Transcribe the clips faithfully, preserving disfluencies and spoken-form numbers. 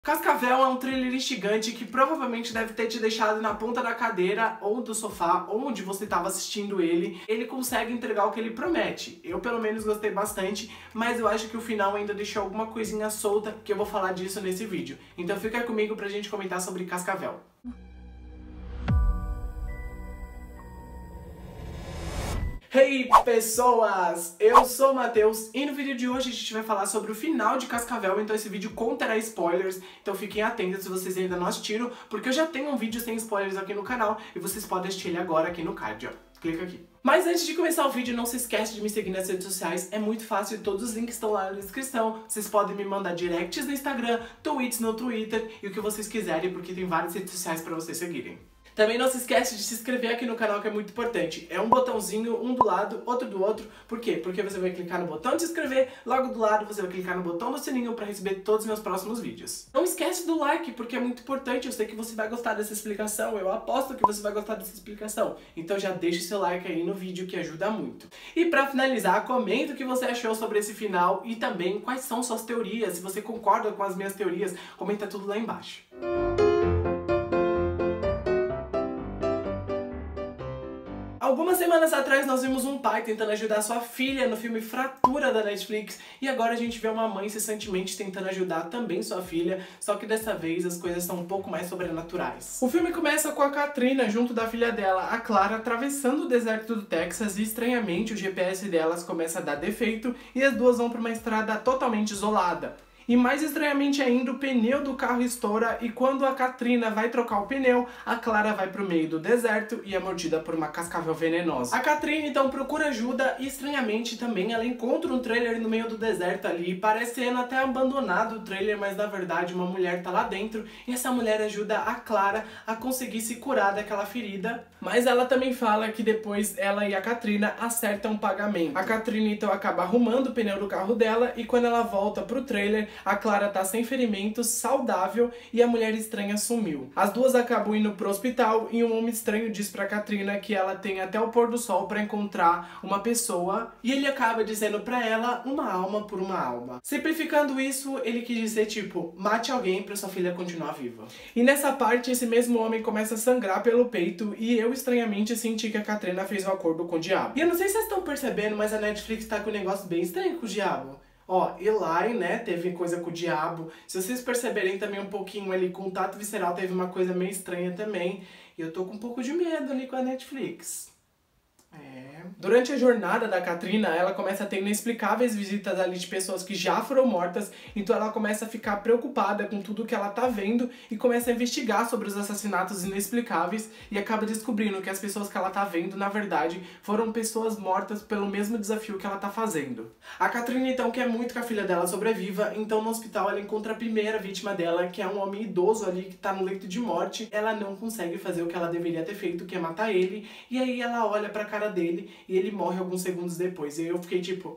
Cascavel é um thriller instigante que provavelmente deve ter te deixado na ponta da cadeira ou do sofá, onde você estava assistindo ele. Ele consegue entregar o que ele promete. Eu pelo menos gostei bastante, mas eu acho que o final ainda deixou alguma coisinha solta, que eu vou falar disso nesse vídeo. Então fica comigo pra gente comentar sobre Cascavel. Hey pessoas, eu sou o Matheus e no vídeo de hoje a gente vai falar sobre o final de Cascavel, então esse vídeo conterá spoilers, então fiquem atentos se vocês ainda não assistiram, porque eu já tenho um vídeo sem spoilers aqui no canal e vocês podem assistir ele agora aqui no card, ó. Clica aqui. Mas antes de começar o vídeo, não se esquece de me seguir nas redes sociais, é muito fácil, todos os links estão lá na descrição. Vocês podem me mandar directs no Instagram, tweets no Twitter e o que vocês quiserem, porque tem várias redes sociais pra vocês seguirem. Também não se esquece de se inscrever aqui no canal, que é muito importante. É um botãozinho, um do lado, outro do outro. Por quê? Porque você vai clicar no botão de se inscrever, logo do lado você vai clicar no botão do sininho para receber todos os meus próximos vídeos. Não esquece do like, porque é muito importante. Eu sei que você vai gostar dessa explicação, eu aposto que você vai gostar dessa explicação. Então já deixa o seu like aí no vídeo, que ajuda muito. E pra finalizar, comenta o que você achou sobre esse final e também quais são suas teorias. Se você concorda com as minhas teorias, comenta tudo lá embaixo. Algumas semanas atrás nós vimos um pai tentando ajudar sua filha no filme Fratura da Netflix e agora a gente vê uma mãe incessantemente tentando ajudar também sua filha, só que dessa vez as coisas são um pouco mais sobrenaturais. O filme começa com a Katrina junto da filha dela, a Clara, atravessando o deserto do Texas e estranhamente o G P S delas começa a dar defeito e as duas vão para uma estrada totalmente isolada. E mais estranhamente ainda, o pneu do carro estoura e quando a Katrina vai trocar o pneu, a Clara vai pro meio do deserto e é mordida por uma cascavel venenosa. A Katrina então procura ajuda e estranhamente também ela encontra um trailer no meio do deserto ali, parecendo até abandonado o trailer, mas na verdade uma mulher tá lá dentro e essa mulher ajuda a Clara a conseguir se curar daquela ferida, mas ela também fala que depois ela e a Katrina acertam um pagamento. A Katrina então acaba arrumando o pneu do carro dela e quando ela volta pro trailer, a Clara tá sem ferimentos, saudável e a mulher estranha sumiu. As duas acabam indo pro hospital e um homem estranho diz pra Katrina que ela tem até o pôr do sol pra encontrar uma pessoa e ele acaba dizendo pra ela uma alma por uma alma. Simplificando isso, ele quis dizer tipo, mate alguém pra sua filha continuar viva. E nessa parte, esse mesmo homem começa a sangrar pelo peito e eu estranhamente senti que a Katrina fez um acordo com o diabo. E eu não sei se vocês estão percebendo, mas a Netflix tá com um negócio bem estranho com o diabo. Ó, Eli, né, teve coisa com o diabo. Se vocês perceberem também um pouquinho ali, Contato Visceral teve uma coisa meio estranha também. E eu tô com um pouco de medo ali com a Netflix. É. Durante a jornada da Katrina, ela começa a ter inexplicáveis visitas ali de pessoas que já foram mortas, então ela começa a ficar preocupada com tudo que ela tá vendo e começa a investigar sobre os assassinatos inexplicáveis e acaba descobrindo que as pessoas que ela tá vendo, na verdade, foram pessoas mortas pelo mesmo desafio que ela tá fazendo. A Katrina então quer muito que a filha dela sobreviva, então no hospital ela encontra a primeira vítima dela, que é um homem idoso ali que tá no leito de morte. Ela não consegue fazer o que ela deveria ter feito, que é matar ele, e aí ela olha pra cara dele e ele morre alguns segundos depois. E eu fiquei tipo,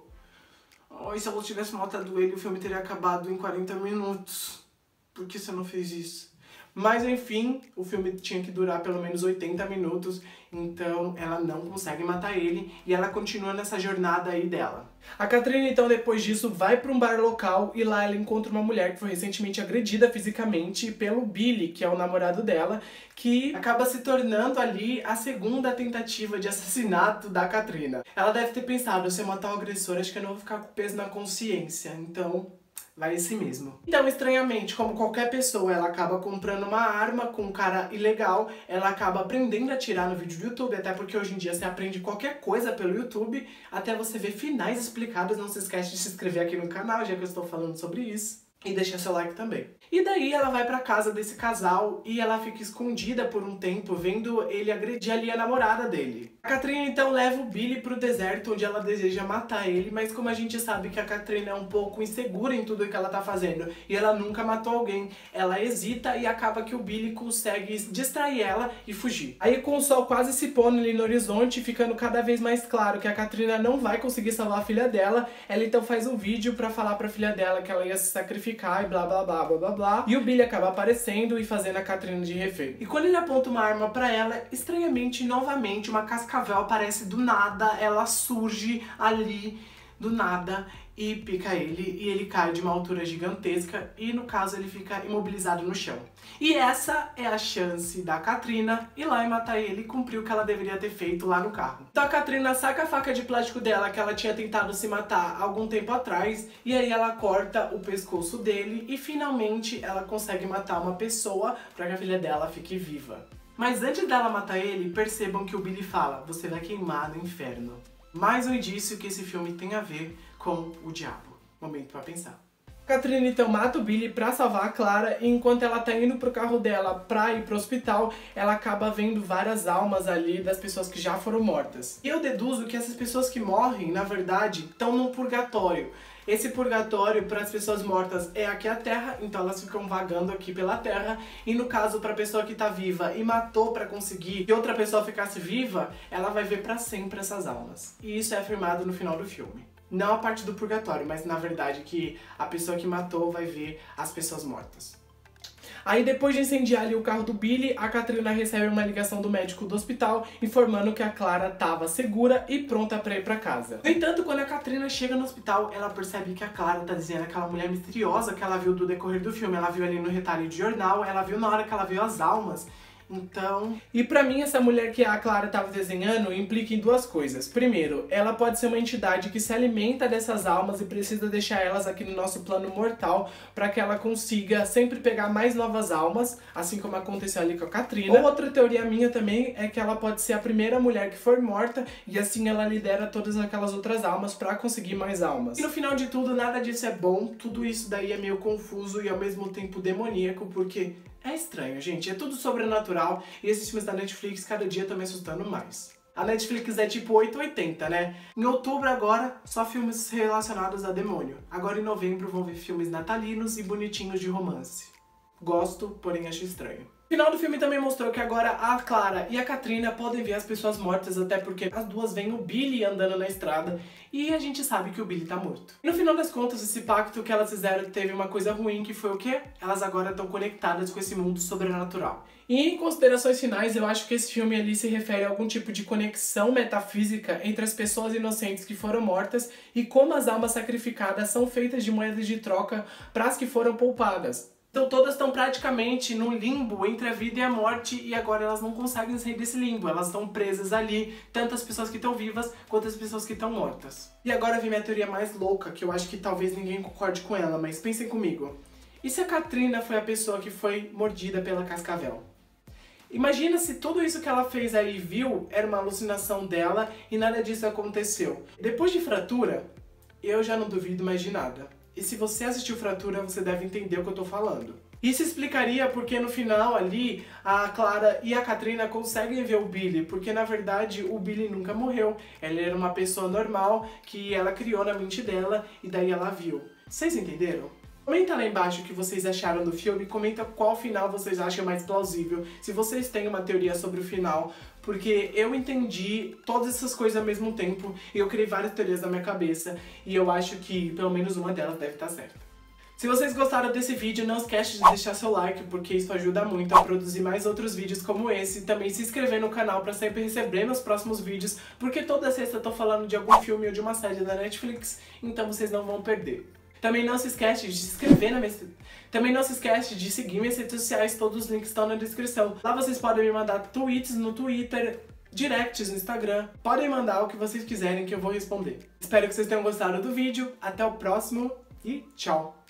oh, se ela tivesse matado ele, o filme teria acabado em quarenta minutos. Por que você não fez isso? Mas enfim, o filme tinha que durar pelo menos oitenta minutos, então ela não consegue matar ele e ela continua nessa jornada aí dela. A Katrina então depois disso vai para um bar local e lá ela encontra uma mulher que foi recentemente agredida fisicamente pelo Billy, que é o namorado dela, que acaba se tornando ali a segunda tentativa de assassinato da Katrina. Ela deve ter pensado, se eu matar o agressor, acho que eu não vou ficar com peso na consciência, então vai esse mesmo. Então, estranhamente, como qualquer pessoa, ela acaba comprando uma arma com um cara ilegal, ela acaba aprendendo a atirar no vídeo do YouTube, até porque hoje em dia você aprende qualquer coisa pelo YouTube, até você ver finais explicados. Não se esquece de se inscrever aqui no canal, já que eu estou falando sobre isso. E deixar seu like também. E daí ela vai pra casa desse casal e ela fica escondida por um tempo, vendo ele agredir ali a namorada dele. A Katrina então leva o Billy pro deserto, onde ela deseja matar ele, mas como a gente sabe que a Katrina é um pouco insegura em tudo que ela tá fazendo e ela nunca matou alguém, ela hesita e acaba que o Billy consegue distrair ela e fugir. Aí com o sol quase se pondo ali no horizonte, ficando cada vez mais claro que a Katrina não vai conseguir salvar a filha dela, ela então faz um vídeo pra falar pra filha dela que ela ia se sacrificar e blá blá blá blá blá blá. E o Billy acaba aparecendo e fazendo a Katrina de refém. E quando ele aponta uma arma pra ela, estranhamente, novamente, uma cascavel aparece do nada, ela surge ali do nada e pica ele, e ele cai de uma altura gigantesca e, no caso, ele fica imobilizado no chão. E essa é a chance da Katrina ir lá e matar ele e cumprir o que ela deveria ter feito lá no carro. Então a Katrina saca a faca de plástico dela, que ela tinha tentado se matar algum tempo atrás, e aí ela corta o pescoço dele e finalmente ela consegue matar uma pessoa para que a filha dela fique viva. Mas antes dela matar ele, percebam que o Billy fala: você vai queimar no inferno. Mais um indício que esse filme tem a ver com o diabo. Momento pra pensar. Katrina então mata o Billy pra salvar a Clara, e enquanto ela tá indo pro carro dela pra ir pro hospital, ela acaba vendo várias almas ali das pessoas que já foram mortas. E eu deduzo que essas pessoas que morrem, na verdade, estão num purgatório. Esse purgatório para as pessoas mortas é aqui a Terra, então elas ficam vagando aqui pela Terra, e no caso para a pessoa que tá viva e matou para conseguir que outra pessoa ficasse viva, ela vai ver para sempre essas almas. E isso é afirmado no final do filme. Não a parte do purgatório, mas na verdade que a pessoa que matou vai ver as pessoas mortas. Aí depois de incendiar ali o carro do Billy, a Katrina recebe uma ligação do médico do hospital informando que a Clara estava segura e pronta para ir para casa. No entanto, quando a Katrina chega no hospital, ela percebe que a Clara tá dizendo aquela mulher misteriosa que ela viu do decorrer do filme. Ela viu ali no retalho de jornal, ela viu na hora que ela viu as almas. Então... E pra mim, essa mulher que a Clara estava desenhando implica em duas coisas. Primeiro, ela pode ser uma entidade que se alimenta dessas almas e precisa deixar elas aqui no nosso plano mortal para que ela consiga sempre pegar mais novas almas, assim como aconteceu ali com a Katrina. Ou outra teoria minha também é que ela pode ser a primeira mulher que foi morta e assim ela lidera todas aquelas outras almas para conseguir mais almas. E no final de tudo, nada disso é bom, tudo isso daí é meio confuso e ao mesmo tempo demoníaco, porque... é estranho, gente. É tudo sobrenatural e esses filmes da Netflix cada dia estão me assustando mais. A Netflix é tipo oito ou oitenta, né? Em outubro agora, só filmes relacionados a demônio. Agora em novembro vão ver filmes natalinos e bonitinhos de romance. Gosto, porém acho estranho. O final do filme também mostrou que agora a Clara e a Katrina podem ver as pessoas mortas, até porque as duas veem o Billy andando na estrada e a gente sabe que o Billy tá morto. E no final das contas, esse pacto que elas fizeram teve uma coisa ruim, que foi o quê? Elas agora estão conectadas com esse mundo sobrenatural. E em considerações finais, eu acho que esse filme ali se refere a algum tipo de conexão metafísica entre as pessoas inocentes que foram mortas e como as almas sacrificadas são feitas de moedas de troca para as que foram poupadas. Então todas estão praticamente num limbo entre a vida e a morte e agora elas não conseguem sair desse limbo. Elas estão presas ali, tanto as pessoas que estão vivas quanto as pessoas que estão mortas. E agora vem minha teoria mais louca, que eu acho que talvez ninguém concorde com ela, mas pensem comigo. E se a Katrina foi a pessoa que foi mordida pela cascavel? Imagina se tudo isso que ela fez aí e viu era uma alucinação dela e nada disso aconteceu. Depois de Fratura, eu já não duvido mais de nada. E se você assistiu Fratura, você deve entender o que eu tô falando. Isso explicaria porque no final ali, a Clara e a Katrina conseguem ver o Billy, porque na verdade o Billy nunca morreu. Ele era uma pessoa normal que ela criou na mente dela e daí ela viu. Vocês entenderam? Comenta lá embaixo o que vocês acharam do filme, comenta qual final vocês acham mais plausível, se vocês têm uma teoria sobre o final, porque eu entendi todas essas coisas ao mesmo tempo e eu criei várias teorias na minha cabeça e eu acho que pelo menos uma delas deve estar certa. Se vocês gostaram desse vídeo, não esquece de deixar seu like, porque isso ajuda muito a produzir mais outros vídeos como esse. E também se inscrever no canal para sempre receber meus próximos vídeos, porque toda sexta eu tô falando de algum filme ou de uma série da Netflix, então vocês não vão perder. Também não se esquece de se inscrever na minha... Também não se esquece de seguir minhas redes sociais, todos os links estão na descrição. Lá vocês podem me mandar tweets no Twitter, directs no Instagram. Podem mandar o que vocês quiserem que eu vou responder. Espero que vocês tenham gostado do vídeo. Até o próximo e tchau!